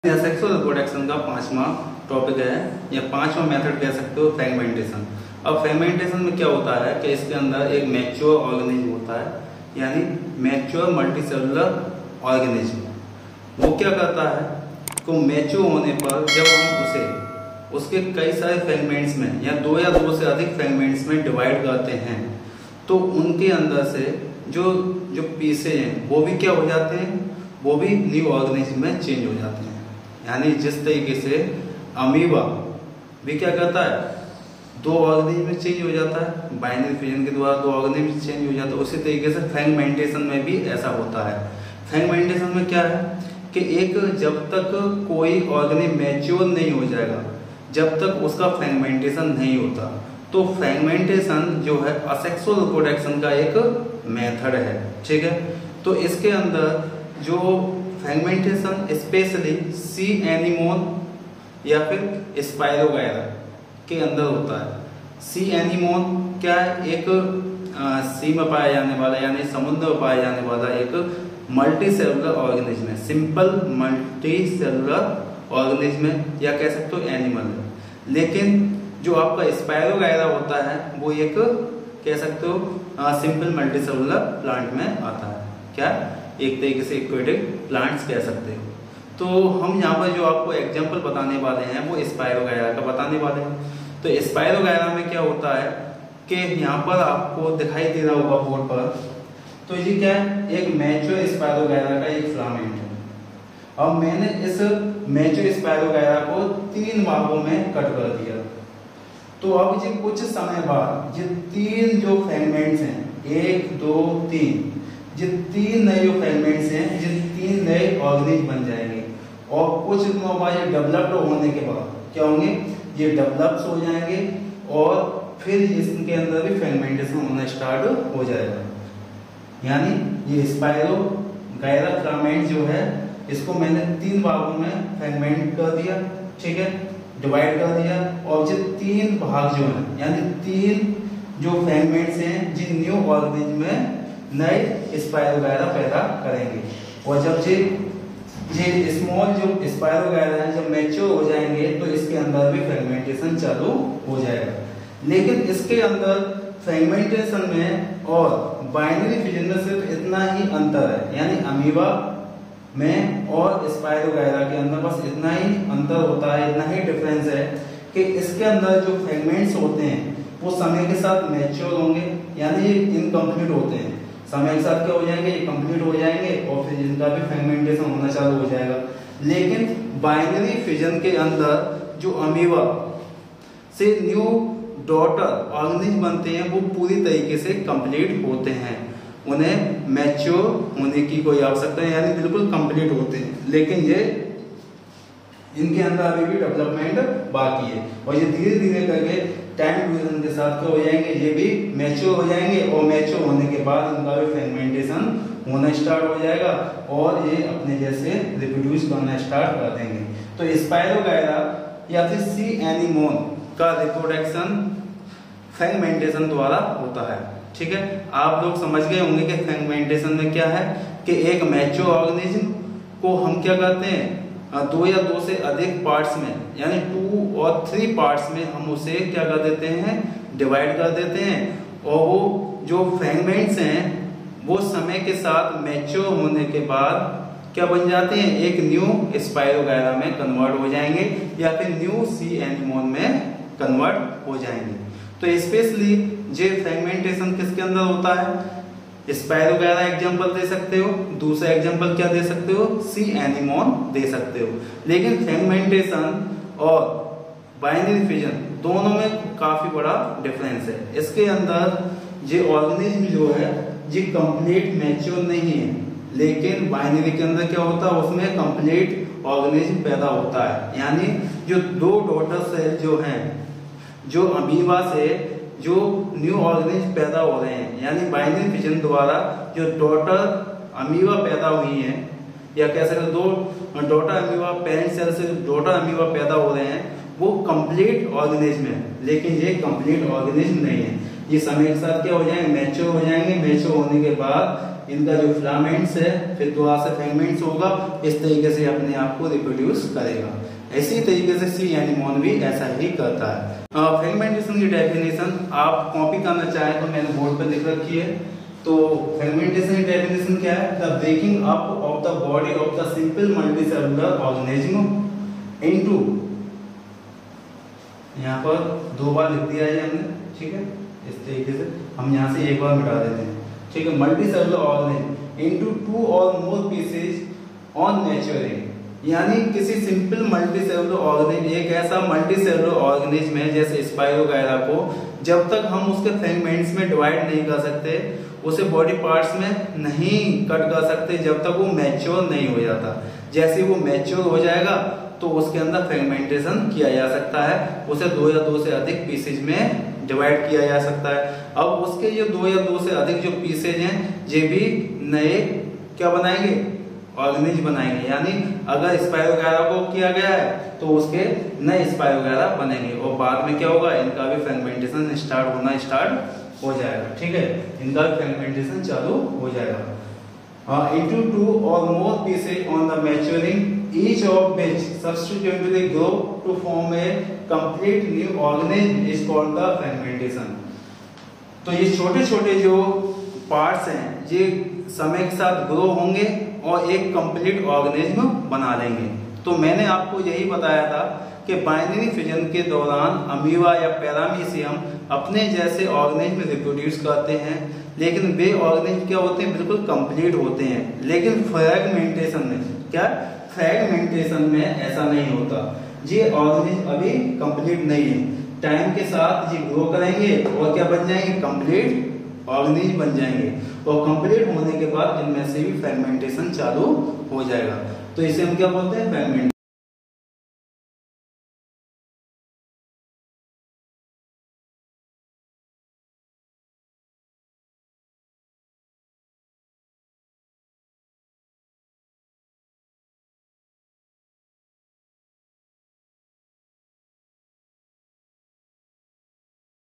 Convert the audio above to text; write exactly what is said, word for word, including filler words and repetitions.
Sexual reproduction का पांचवा topic है या पांचवा मेथड कह सकते हो फ्रेगमेंटेशन। अब फ्रेगमेंटेशन में क्या होता है कि इसके अंदर एक मैच्योर ऑर्गेनिज्म होता है, यानी मैच्योर मल्टीसेलुलर ऑर्गेनिज्म। वो क्या करता है कि मैच्योर होने पर जब हम उसे उसके कई सारे फ्रेगमेंट्स में या दो या दो से अधिक फ्रेगमेंट्स में डिवाइड करते हैं तो उनके अंदर से जो जो पीसेज हैं वो भी क्या हो जाते हैं, वो भी न्यू ऑर्गेनिज्म में चेंज हो जाते हैं। यानी जिस तरीके से अमीबा भी क्या करता है, दो ऑर्गेनिज्म में चेंज हो जाता है, बाइनरी फिजन के द्वारा दो ऑर्गेनिज्म चेंज हो जाता है, उसी तरीके से फ्रेगमेंटेशन में भी ऐसा होता है। फ्रेगमेंटेशन में क्या है कि एक जब तक कोई ऑर्गेनिज्म मैच्योर नहीं हो जाएगा, जब तक उसका फ्रेगमेंटेशन नहीं होता, तो फ्रेगमेंटेशन जो है असेक्सुअल रिप्रोडक्शन का एक मेथड है। ठीक है, तो इसके अंदर जो फ्रेगमेंटेशन स्पेशली सी एनीमोन या फिर स्पाइरोगायरा के अंदर होता है। सी एनीमोन क्या है, एक आ, सी में पाया जाने वाला यानी समुद्र में पाया जाने वाला एक मल्टी सेलुलर ऑर्गेनिज्म है, सिंपल मल्टी सेलुलर ऑर्गेनिज्म है या कह सकते हो एनिमल है। लेकिन जो आपका स्पाइरोगायरा होता है वो एक कह सकते हो सिंपल मल्टी सेलुलर प्लांट में आता है। क्या, एक तरीके से एक्वेटिक प्लांट्स कह सकते हो। तो हम यहाँ पर जो आपको एग्जांपल बताने वाले हैं वो स्पाइरोगायरा का बताने वाले हैं। तो स्पाइरोगायरा में क्या होता है कि यहाँ पर आपको दिखाई दे रहा होगा बोर्ड पर, तो ये क्या है, एक मैच्योर स्पाइरोगायरा का एक फिलामेंट है। अब मैंने इस मैच्योर स्पाइरोगायरा को तीन भागों में कट कर दिया। तो अब ये कुछ समय बाद ये तीन जो फ्रेगमेंट्स हैं, एक दो तीन, ये तीन नए जो फ्रेगमेंट्स हैं ये तीन नए ऑर्गेनिज्म बन जाएंगे। और कुछ दिनों बाद ये डेवलप्ड होने के बाद क्या होंगे, ये डेवलप्स हो जाएंगे और फिर इसके अंदर भी फ्रेगमेंटेशन होना स्टार्ट हो जाएगा। यानी ये स्पाइरोगायरा फिलामेंट जो है इसको मैंने तीन भागों में फ्रेगमेंट कर दिया, ठीक है, डिवाइड कर दिया। और ये तीन भाग जो हैं यानी तीन जो फ्रेगमेंट्स हैं जिन न्यू ऑर्गेनिज्म में नए स्पाइरोगायरा पैदा करेंगे। और जब ये ये स्मॉल जो स्पाइरोगायरा हैं जब मैच्योर हो जाएंगे तो इसके अंदर भी फ्रेगमेंटेशन चालू हो जाएगा। लेकिन इसके अंदर फ्रेगमेंटेशन में और बाइनरी फिजन में सिर्फ इतना ही अंतर है, यानी अमीबा में और स्पाइरोगायरा के अंदर बस इतना ही अंतर होता है, इतना ही डिफरेंस है कि इसके अंदर जो फ्रेगमेंट्स होते हैं वो समय के साथ मैच्योर होंगे, यानी ये इनकम्प्लीट होते हैं। समय के साथ क्या हो जाएंगे, ये कंप्लीट हो जाएंगे और फिर इनका भी फ्रेगमेंटेशन होना चालू हो जाएगा। लेकिन बाइनरी फिजन के अंदर जो अमीबा से न्यू डॉटर ऑर्गेनिज्म बनते हैं वो पूरी तरीके से कंप्लीट होते हैं, उन्हें मैच्योर होने की कोई आवश्यकता नहीं, यानी बिल्कुल कंप्लीट होते हैं। लेकिन ये इनके अंदर अभी भी डेवलपमेंट बाकी है और ये धीरे धीरे करके टाइम ड्यूरेशन के साथ क्या हो जाएंगे, ये भी मैच्योर हो जाएंगे और मैच्योर होने के बाद इनका भी फ्रेगमेंटेशन होना स्टार्ट हो जाएगा और ये अपने जैसे रिप्रोड्यूस करना स्टार्ट कर देंगे। तो स्पाइरोगायरा या फिर सी एनीमोन का रिप्रोडक्शन फ्रेगमेंटेशन द्वारा होता है। ठीक है, आप लोग समझ गए होंगे कि फ्रेगमेंटेशन में क्या है कि एक मैच्योर ऑर्गेनिज्म को हम क्या करते हैं, दो या दो से अधिक पार्ट्स में यानी टू और थ्री पार्ट्स में हम उसे क्या कर देते हैं, डिवाइड कर देते हैं। और वो जो फ्रेगमेंट्स हैं वो समय के साथ मैच्योर होने के बाद क्या बन जाते हैं, एक न्यू स्पाइरोगायरा में कन्वर्ट हो जाएंगे या फिर न्यू सी एनीमोन में कन्वर्ट हो जाएंगे। तो स्पेशली जे फ्रेगमेंटेशन किसके अंदर होता है, स्पाइरोगायरा एग्जांपल दे सकते हो, दूसरा एग्जांपल क्या दे सकते हो, सी एनीमोन दे सकते हो। लेकिन फ्रेगमेंटेशन और बाइनरी फिजन दोनों में काफी बड़ा डिफरेंस है। इसके अंदर ये ऑर्गेनिज्म जो है ये कंप्लीट मैच्योर नहीं है, लेकिन बाइनरी के अंदर क्या होता है, उसमें कंप्लीट ऑर्गेनिज्म पैदा होता है। यानी जो दो डॉटर सेल जो हैं, जो अमीबा से जो न्यू ऑर्गेनिज्म पैदा हो रहे हैं, यानी बाइनरी फिजन द्वारा जो डॉटर अमीबा पैदा हुई है या कह सकते दो डॉटर अमीबा पेरेंट सेल से डॉटर अमीबा पैदा हो रहे हैं, वो कंप्लीट ऑर्गेनिज्म है। लेकिन ये कंप्लीट ऑर्गेनिज्म नहीं है, ये समय के साथ क्या हो जाएंगे, मैच्योर हो जाएंगे। मैच्योर होने के बाद इनका जो फिलामेंट्स है फिर दोबारा से फ्रेगमेंट्स होगा, इस तरीके से अपने आप को रिप्रोड्यूस करेगा। इसी तरीके से सी एनीमोन भी ऐसा ही करता है। फ्रेगमेंटेशन की डेफिनेशन आप कॉपी करना चाहें तो मैंने बोर्ड पर लिख रखी है। तो फ्रेगमेंटेशन की डेफिनेशन क्या है? The breaking up of the body of the simple multicellular organism into, यहाँ पर दो बार लिख दिया है हमने, ठीक है, इस तरीके से हम यहाँ से एक बार मिटा देते हैं, ठीक है। मल्टीसेलुलर ऑर्गेनिज्म इनटू टू और मोर पीसेज ऑन मैच्योरिंग, यानी किसी सिंपल मल्टीसेलुलर ऑर्गेनिज्म, एक ऐसा मल्टीसेलुलर ऑर्गेनिज्म है जैसे स्पाइरोगायरा को जब तक हम उसके फ्रेगमेंट्स में डिवाइड नहीं कर सकते, उसे बॉडी पार्ट्स में नहीं कट कर सकते जब तक वो मैच्योर नहीं हो जाता। जैसे वो मैच्योर हो जाएगा तो उसके अंदर फ्रेगमेंटेशन किया जा सकता है, उसे दो या दो से अधिक पीसेज में डिवाइड किया जा सकता है। अब उसके जो दो या दो से अधिक जो पीसेज हैं ये भी नए क्या बनाएंगे? ऑर्गेनिज्म बनाएंगे। यानी अगर स्पाइरोगायरा को किया गया है तो उसके नए स्पाइरोगायरा बनेंगे और बाद में क्या होगा? इनका भी फ्रेगमेंटेशन स्टार्ट होना स्टार्ट हो जाएगा, ठीक है, इनका भी फ्रेगमेंटेशन चालू हो जाएगा। into two or more pieces on the maturing, each of which subsequently grow to form a complete new organism is called the fragmentation। तो ये छोटे छोटे जो पार्ट्स हैं ये समय के साथ ग्रो होंगे और एक कंप्लीट ऑर्गेनिज्म बना लेंगे। तो मैंने आपको यही बताया था कि बाइनरी फिजन के दौरान अमीबा या पैरामीशियम अपने जैसे ऑर्गेनिज्म रिप्रोड्यूस करते हैं, लेकिन वे ऑर्गेनिज्म क्या होते हैं? बिल्कुल कंप्लीट होते हैं। लेकिन फ्रैगमेंटेशन में क्या? फ्रैगमेंटेशन में ऐसा नहीं होता। ये ऑर्गेनिज्म अभी कंप्लीट नहीं है, टाइम के साथ ये ग्रो करेंगे और क्या बन जाएंगे? कंप्लीट ऑर्गेनिज्म बन जाएंगे और कंप्लीट होने के बाद इनमें से भी फ्रैगमेंटेशन चालू हो जाएगा। तो इसे हम क्या बोलते हैं? फ्रैगमेंट